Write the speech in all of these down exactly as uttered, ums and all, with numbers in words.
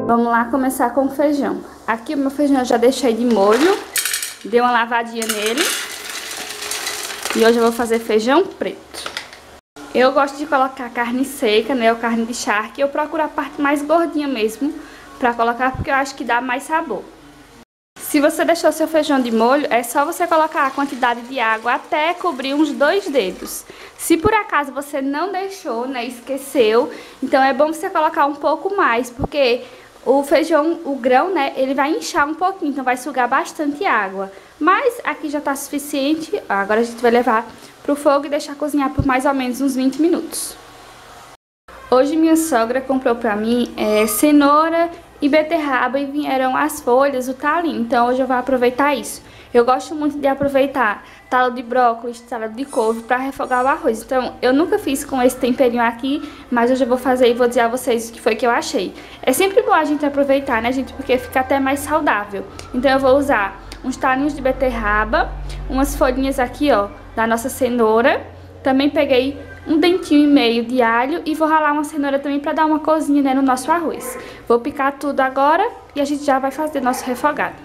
Vamos lá começar com o feijão. Aqui o meu feijão eu já deixei de molho, dei uma lavadinha nele. E hoje eu vou fazer feijão preto. Eu gosto de colocar carne seca, né, ou carne de charque. Eu procuro a parte mais gordinha mesmo pra colocar, porque eu acho que dá mais sabor. Se você deixou seu feijão de molho, é só você colocar a quantidade de água até cobrir uns dois dedos. Se por acaso você não deixou, né, esqueceu, então é bom você colocar um pouco mais, porque o feijão, o grão, né, ele vai inchar um pouquinho, então vai sugar bastante água. Mas aqui já tá suficiente. Agora a gente vai levar pro fogo e deixar cozinhar por mais ou menos uns vinte minutos. Hoje minha sogra comprou pra mim é, cenoura e beterraba e vieram as folhas, o talinho. Então hoje eu vou aproveitar isso. Eu gosto muito de aproveitar talo de brócolis, talo de couve para refogar o arroz. Então eu nunca fiz com esse temperinho aqui, mas hoje eu vou fazer e vou dizer a vocês o que foi que eu achei. É sempre bom a gente aproveitar, né, gente, porque fica até mais saudável. Então eu vou usar uns talinhos de beterraba, umas folhinhas aqui, ó, da nossa cenoura. Também peguei um dentinho e meio de alho e vou ralar uma cenoura também para dar uma corzinha, né, no nosso arroz. Vou picar tudo agora e a gente já vai fazer nosso refogado.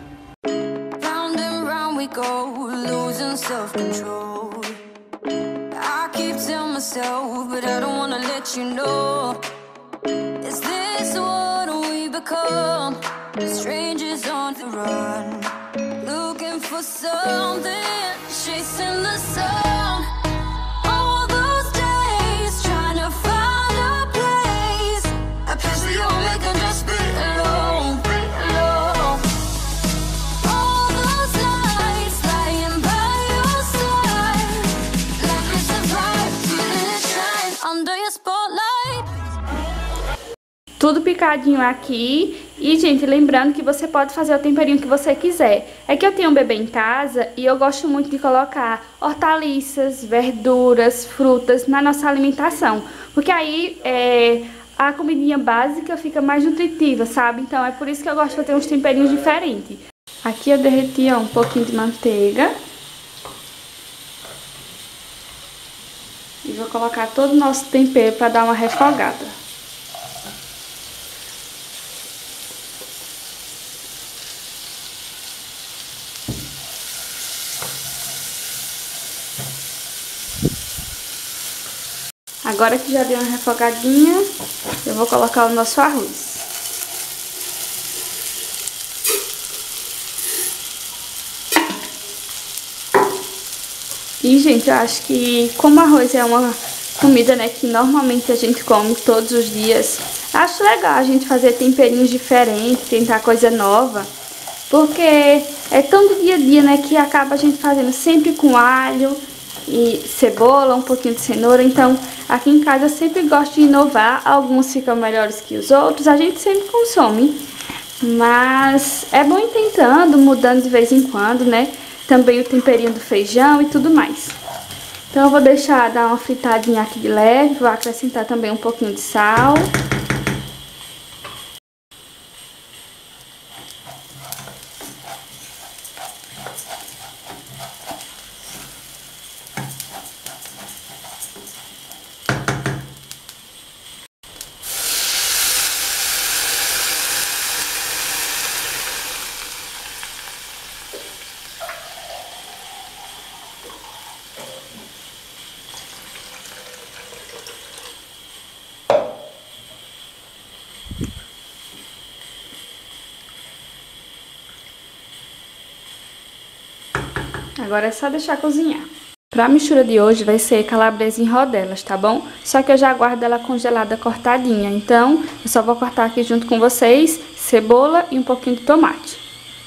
We go, losing self-control. I keep telling myself, but I don't wanna let you know. Is this what we become? Strangers on the run, looking for something, chasing the sun. All those days, trying to find a place, a place where you'll make them just be alone. Tudo picadinho aqui. E, gente, lembrando que você pode fazer o temperinho que você quiser. É que eu tenho um bebê em casa e eu gosto muito de colocar hortaliças, verduras, frutas na nossa alimentação. Porque aí é, a comidinha básica fica mais nutritiva, sabe? Então é por isso que eu gosto de ter uns temperinhos diferentes. Aqui eu derreti, ó, um pouquinho de manteiga. E vou colocar todo o nosso tempero para dar uma refogada. Agora que já deu uma refogadinha, eu vou colocar o nosso arroz. E, gente, eu acho que como arroz é uma comida, né, que normalmente a gente come todos os dias, acho legal a gente fazer temperinhos diferentes, tentar coisa nova, porque é tão do dia a dia, né, que acaba a gente fazendo sempre com alho e cebola, um pouquinho de cenoura. Então aqui em casa eu sempre gosto de inovar, alguns ficam melhores que os outros, a gente sempre consome, mas é bom ir tentando, mudando de vez em quando, né, também o temperinho do feijão e tudo mais. Então eu vou deixar dar uma fritadinha aqui de leve, vou acrescentar também um pouquinho de sal. Agora é só deixar cozinhar. Para a mistura de hoje vai ser calabresa em rodelas, tá bom? Só que eu já guardo ela congelada cortadinha, então eu só vou cortar aqui junto com vocês cebola e um pouquinho de tomate.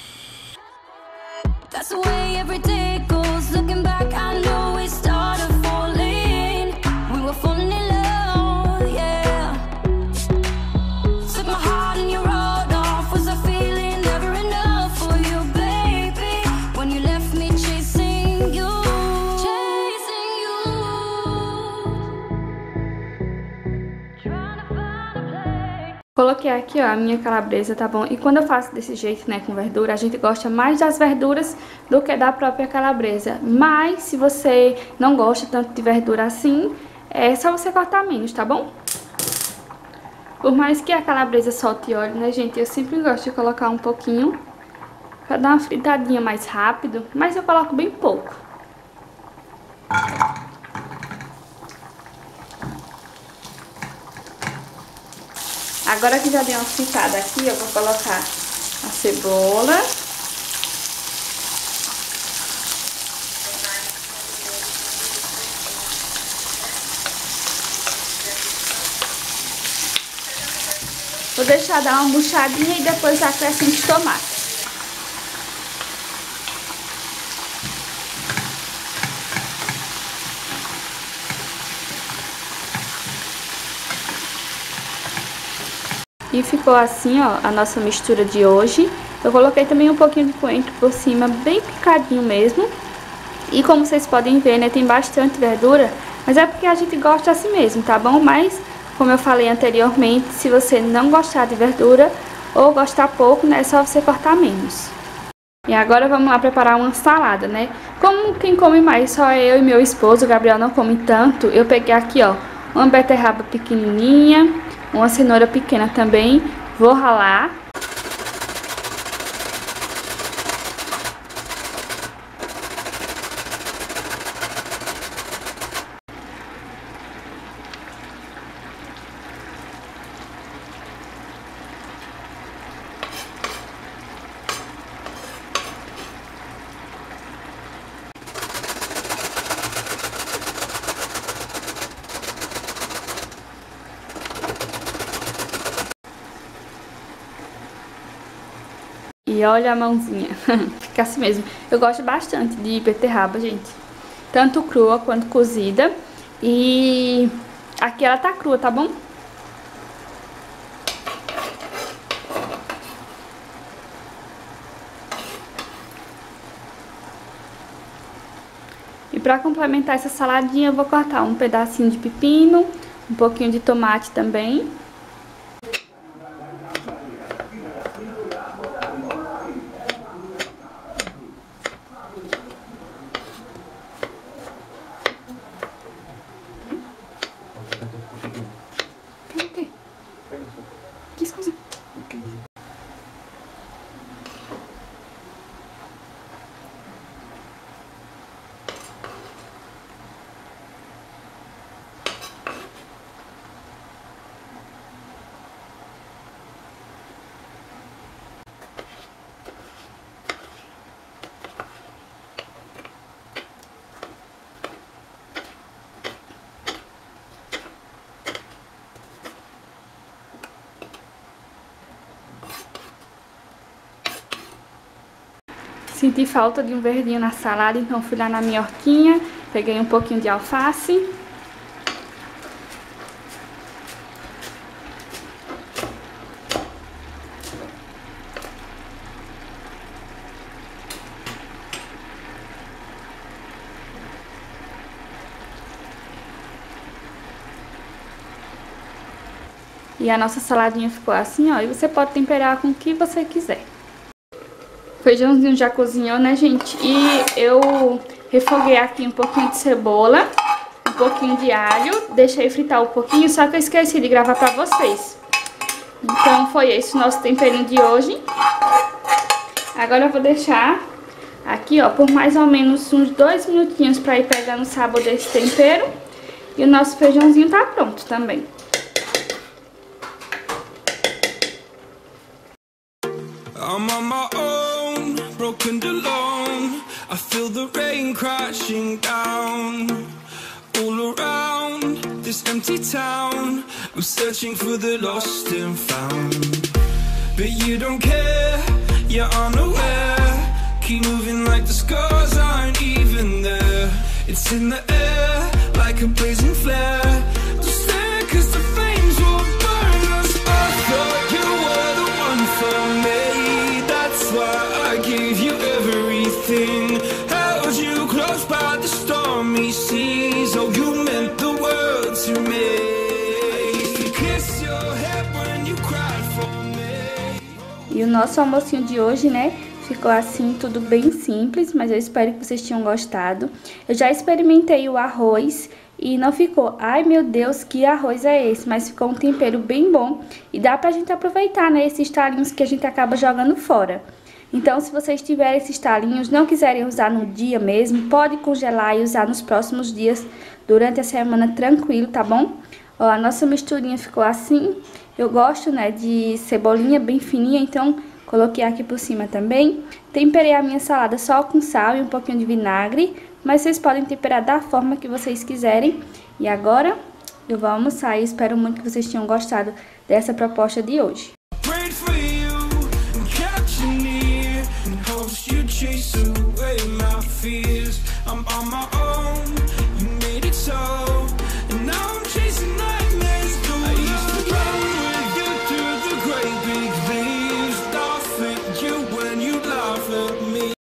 Coloquei aqui, ó, a minha calabresa, tá bom? E quando eu faço desse jeito, né, com verdura, a gente gosta mais das verduras do que da própria calabresa. Mas, se você não gosta tanto de verdura assim, é só você cortar menos, tá bom? Por mais que a calabresa solte óleo, né, gente, eu sempre gosto de colocar um pouquinho pra dar uma fritadinha mais rápido, mas eu coloco bem pouco. Agora que já deu uma fritada aqui, eu vou colocar a cebola. Vou deixar dar uma murchadinha e depois acrescento tomate. E ficou assim, ó, a nossa mistura de hoje. Eu coloquei também um pouquinho de coentro por cima, bem picadinho mesmo. E como vocês podem ver, né, tem bastante verdura, mas é porque a gente gosta assim mesmo, tá bom? Mas, como eu falei anteriormente, se você não gostar de verdura ou gostar pouco, né, é só você cortar menos. E agora vamos lá preparar uma salada, né? Como quem come mais só eu e meu esposo, o Gabriel não come tanto, eu peguei aqui, ó, uma beterraba pequenininha, uma cenoura pequena também, vou ralar. E olha a mãozinha, fica assim mesmo. Eu gosto bastante de beterraba, gente. Tanto crua quanto cozida. E aqui ela tá crua, tá bom? E pra complementar essa saladinha, eu vou cortar um pedacinho de pepino, um pouquinho de tomate também. Senti falta de um verdinho na salada, então fui lá na minha hortinha, peguei um pouquinho de alface. E a nossa saladinha ficou assim, ó, e você pode temperar com o que você quiser. O feijãozinho já cozinhou, né, gente? E eu refoguei aqui um pouquinho de cebola, um pouquinho de alho, deixei fritar um pouquinho, só que eu esqueci de gravar pra vocês. Então foi esse o nosso temperinho de hoje. Agora eu vou deixar aqui, ó, por mais ou menos uns dois minutinhos pra ir pegando o sabor desse tempero. E o nosso feijãozinho tá pronto também. I'm on my own, broken alone. I feel the rain crashing down all around this empty town. I'm searching for the lost and found, but you don't care, you're unaware. Keep moving like the scars aren't even there. It's in the air like a blazing flare. Just stare 'cause the flames will burn us. I thought you were the one for me. I gave you everything, held you close by the stormy seas. Oh, you meant the world to me. I used to kiss your head when you cried for me. E o nosso almocinho de hoje, né, ficou assim, tudo bem simples, mas eu espero que vocês tenham gostado. Eu já experimentei o arroz e não ficou, ai meu Deus, que arroz é esse? Mas ficou um tempero bem bom e dá pra gente aproveitar, né, esses talinhos que a gente acaba jogando fora. Então, se vocês tiverem esses talinhos, não quiserem usar no dia mesmo, pode congelar e usar nos próximos dias, durante a semana, tranquilo, tá bom? Ó, a nossa misturinha ficou assim. Eu gosto, né, de cebolinha bem fininha, então coloquei aqui por cima também. Temperei a minha salada só com sal e um pouquinho de vinagre, mas vocês podem temperar da forma que vocês quiserem. E agora eu vou almoçar e espero muito que vocês tenham gostado dessa proposta de hoje. Chase away my fears. I'm on my own.